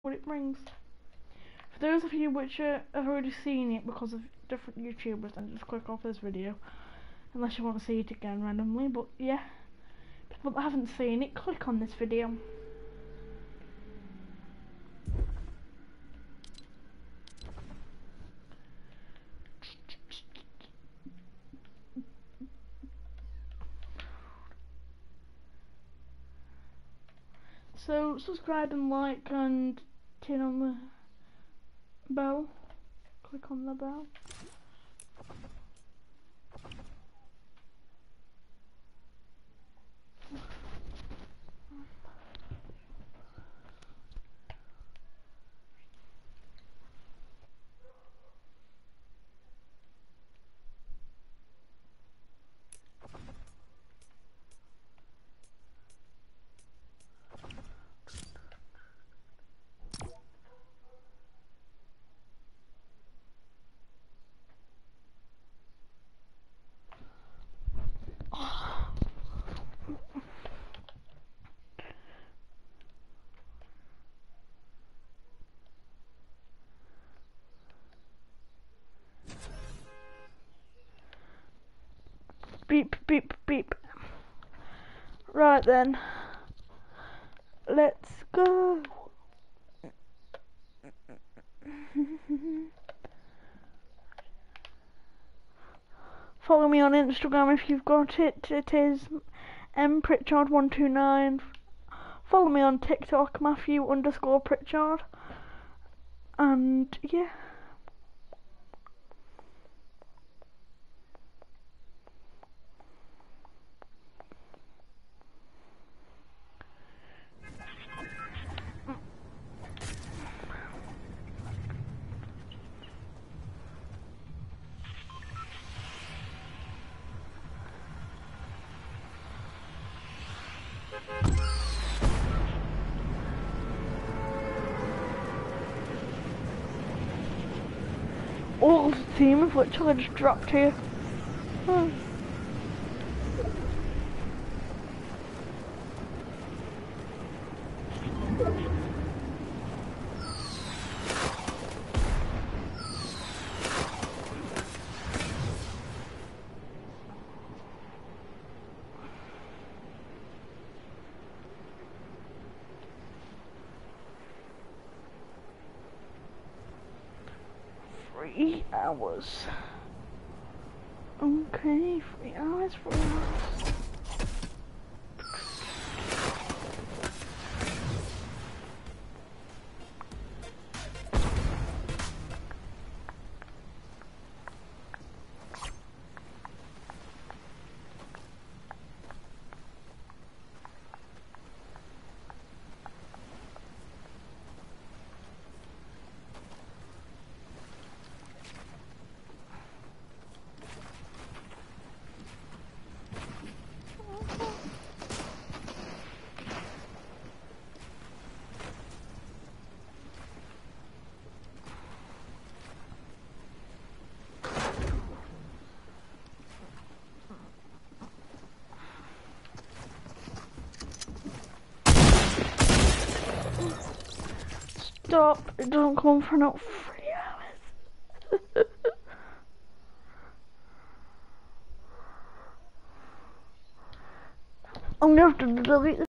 what it brings. For those of you which have already seen it because of different YouTubers, then just click off this video. Unless you want to see it again randomly, but yeah. People that haven't seen it, click on this video. So subscribe and like and turn on the bell. Click on the bell. Beep, beep, beep. Right then. Let's go. Follow me on Instagram if you've got it. It is ep2 Follow me on TikTok, Matthew_Pritchard. And yeah. All the team of which I just dropped here. Hmm. Three hours. Okay, 3 hours, 3 hours. Stop, it doesn't come for not 3 hours. I'm gonna have to delete this.